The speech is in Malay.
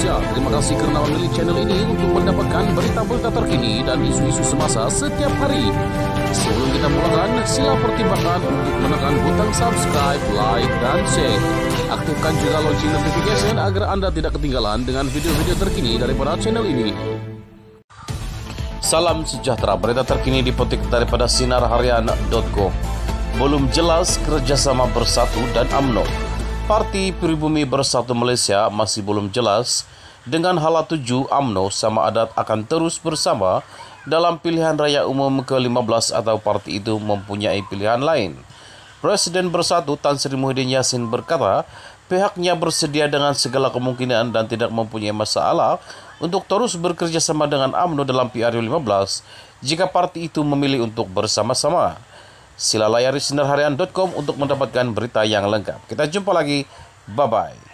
Indonesia. Terima kasih kerana memilih channel ini untuk mendapatkan berita-berita terkini dan isu-isu semasa setiap hari. Sebelum kita mulakan, sila pertimbangkan untuk menekan butang subscribe, like, dan share. Aktifkan juga lonceng notification agar Anda tidak ketinggalan dengan video-video terkini daripada channel ini. Salam sejahtera, berita terkini dipetik daripada sinarharian.com. Belum jelas kerjasama Bersatu dan UMNO. Parti Pribumi Bersatu Malaysia masih belum jelas dengan hala tuju UMNO sama ada akan terus bersama dalam pilihan raya umum ke-15 atau parti itu mempunyai pilihan lain. Presiden Bersatu Tan Sri Muhyiddin Yassin berkata pihaknya bersedia dengan segala kemungkinan dan tidak mempunyai masalah untuk terus bekerjasama dengan UMNO dalam PRU15 jika parti itu memilih untuk bersama-sama. Sila layari sinarharian.com untuk mendapatkan berita yang lengkap. Kita jumpa lagi. Bye-bye.